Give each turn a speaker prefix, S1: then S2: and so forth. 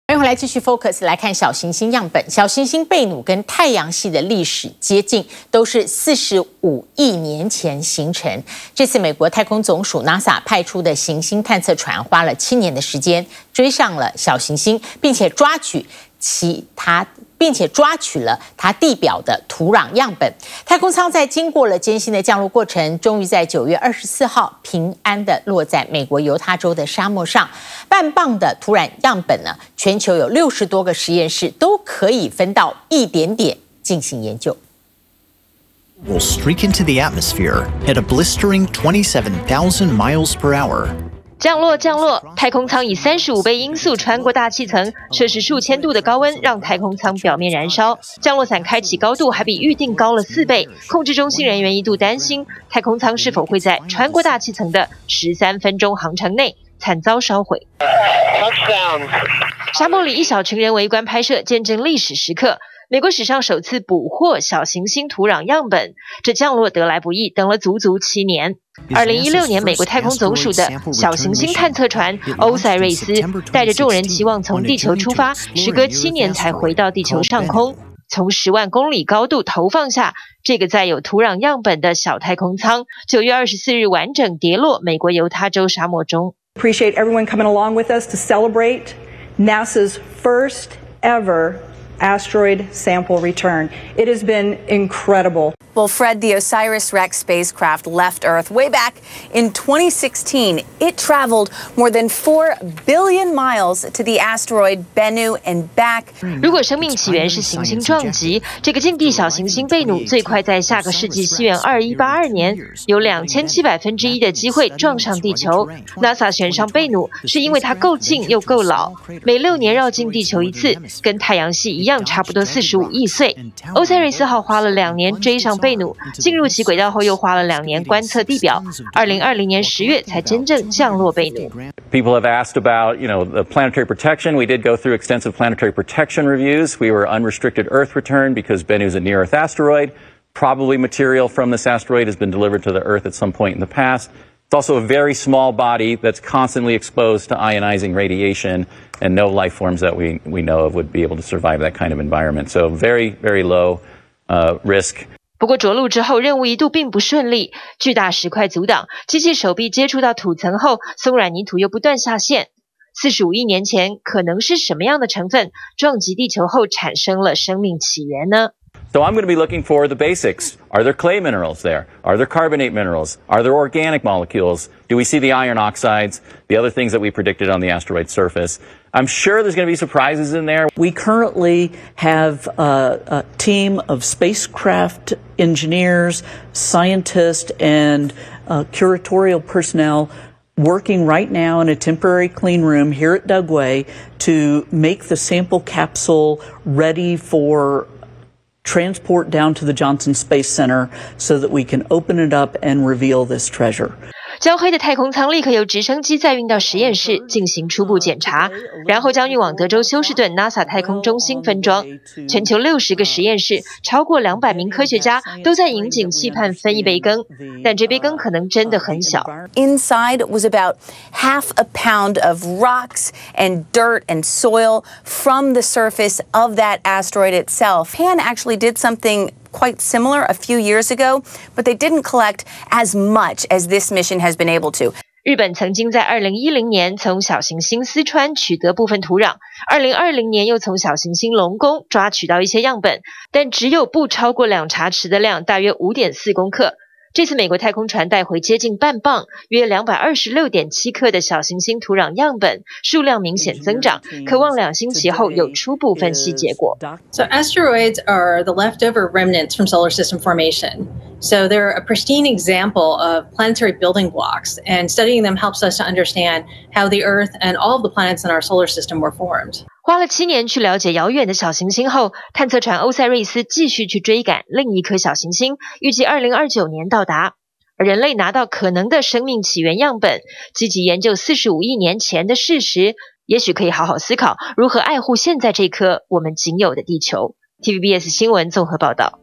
S1: 欢迎回来，继续 Focus 来看小行星样本。小行星贝努跟太阳系的历史接近，都是45亿年前形成。这次美国太空总署 NASA 派出的行星探测船花了7年的时间追上了小行星，并且抓取了它地表的土壤样本。太空舱在经过了艰辛的降落过程，终于在9月24号平安的落在美国犹他州的沙漠上。半磅的土壤样本呢，全球有60多个实验室都可以分到一点点进行研究。
S2: Will streak into the atmosphere at a blistering 27,000 miles per hour.
S3: 降落，太空舱以35倍音速穿过大气层，摄氏数千度的高温让太空舱表面燃烧。降落伞开启高度还比预定高了4倍。控制中心人员一度担心太空舱是否会在穿过大气层的13分钟航程内惨遭烧毁。沙漠里一小群人围观拍摄，见证历史时刻。美国史上首次捕获小行星土壤样本，这降落得来不易，等了足足7年。2016年，美国太空总署的小行星探测船欧塞瑞斯带着众人期望从地球出发，时隔7年才回到地球上空，从10万公里高度投放下这个载有土壤样本的小太空舱，9月24日完整跌落美国犹他州沙漠中。
S4: Appreciate everyone coming along with us to celebrate NASA's first ever asteroid sample return. It has been incredible.
S5: Well, Fred, the OSIRIS-REx spacecraft left Earth way back in 2016. It traveled more than 4 billion miles to the asteroid Bennu and back.
S3: 如果生命起源是行星撞击，这个近地小行星贝努最快在下个世纪西元2182年有2700%的机会撞上地球。NASA 选上贝努是因为它够近又够老，每6年绕近地球一次，跟太阳系一样，差不多45亿岁。欧塞瑞斯号花了2年追上贝努，进入其轨道后又花了2年观测地表，2020年10月才真正降落贝努。
S6: People have asked about, the planetary protection. We did go through extensive planetary protection reviews. We were unrestricted Earth return because Bennu is a near-Earth asteroid. Probably material from this asteroid has been delivered to the Earth at some point in the past. It's also a very small body that's constantly exposed to ionizing radiation, and no life forms that we know of would be able to survive that kind of environment. So very, very low risk.
S3: 不过着陆之后，任务一度并不顺利，巨大石块阻挡，机器手臂接触到土层后，松软泥土又不断下陷。45亿年前，可能是什么样的成分撞击地球后产生了生命起源呢？
S6: So I'm going to be looking for the basics. Are there clay minerals there? Are there carbonate minerals? Are there organic molecules? Do we see the iron oxides, the other things that we predicted on the asteroid surface? I'm sure there's going to be surprises in there.
S7: We currently have a team of spacecraft engineers, scientists, and curatorial personnel working right now in a temporary clean room here at Dugway to make the sample capsule ready for transport down to the Johnson Space Center so that we can open it up and reveal this treasure.
S3: 焦黑的太空舱立刻由直升机载运到实验室进行初步检查，然后将运往德州休士顿 NASA 太空中心分装。全球60个实验室，超过200名科学家都在引颈期盼分一杯羹，但这杯羹可能真的很小。
S5: Inside was about half a pound of rocks and dirt and soil from the surface of that asteroid itself. Japan actually did something quite similar a few years ago, but they didn't collect as much as this mission has been able to.
S3: 日本曾经在2010年从小行星四川取得部分土壤，2020年又从小行星龙宫抓取到一些样本，但只有不超过2茶匙的量，大约5.4公克。这次美国太空船带回接近半磅，约226.7克的小行星土壤样本，数量明显增长，可望2星期后有初步分析结果。
S8: So asteroids are the leftover remnants from solar system formation. So they're a pristine example of planetary building blocks, and studying them helps us to understand how the Earth and all of the planets in our solar system were formed.
S3: 花了7年去了解遥远的小行星后，探测船欧塞瑞斯继续去追赶另一颗小行星，预计2029年到达。而人类拿到可能的生命起源样本，积极研究45亿年前的事实，也许可以好好思考如何爱护现在这颗我们仅有的地球。TVBS 新闻综合报道。